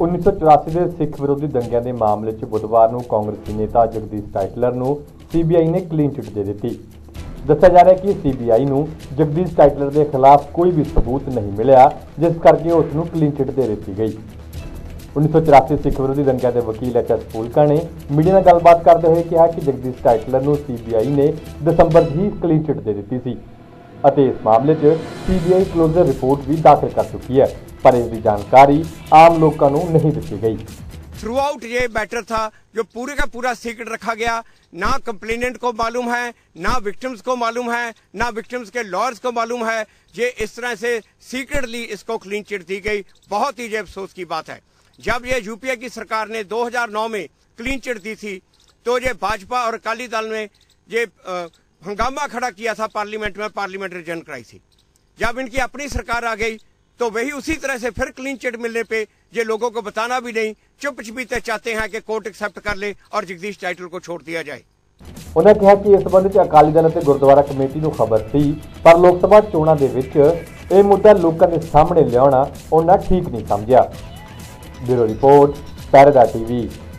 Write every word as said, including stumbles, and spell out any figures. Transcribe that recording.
उन्नीस सौ चौरासी के सिख विरोधी दंगिਆਂ के मामले च बुधवार को कांग्रेसी नेता जगदीश टाइटलर को सी बी आई ने क्लीन चिट दे दी। दस्सिया जा रहा है कि सी बी आई को जगदीश टाइटलर के खिलाफ कोई भी सबूत नहीं मिला, जिस करके उसनों क्लीन चिट दे दी गई। उन्नीस सौ चौरासी सिख विरोधी दंगिਆਂ के वकील एच एस फूलका ने मीडिया नाल गलबात करते हुए कहा कि जगदीश टाइटलर को सी बी आई ने दसंबर ही क्लीन चिट दे दी थी और इस मामले में C B I closure report भी दाखिल कर चुकी है, पर इसकी जानकारी आम लोगों को नहीं दी गई। थ्रू आउट ये मैटर था जो पूरे का पूरा सीक्रेट रखा गया। ना कंप्लेनेंट को मालूम है, ना विक्टिम्स को मालूम है, ना विक्टिम्स के लॉयर्स को मालूम है। ये इस तरह से सीक्रेटली इसको क्लीन चिट दी गई। बहुत ही अफसोस की बात है। जब ये यूपीए की सरकार ने दो हज़ार नौ में क्लीन चिट दी थी तो ये भाजपा और अकाली दल ने ये हंगामा खड़ा किया था, पार्लियामेंट में पार्लियामेंट्री जन कराई थी। जब इनकी अपनी सरकार आ गई तो वही उसी तरह से फिर क्लीन चिट मिलने पे ये लोगों को बताना भी नहीं, चुप चुपीते चाहते हैं कि कोर्ट एक्सेप्ट कर ले और जगदीश टाइटलर को छोड़ दिया जाए। उन्होंने कहा कि इस संबंध में अकाली दल और गुरुद्वारा कमेटी को खबर थी, पर लोकसभा चोणों के विच यह मुद्दा लोगों के सामने लियाना उन्होंने ठीक नहीं समझा। ब्यूरो रिपोर्ट, पहरेदार टीवी।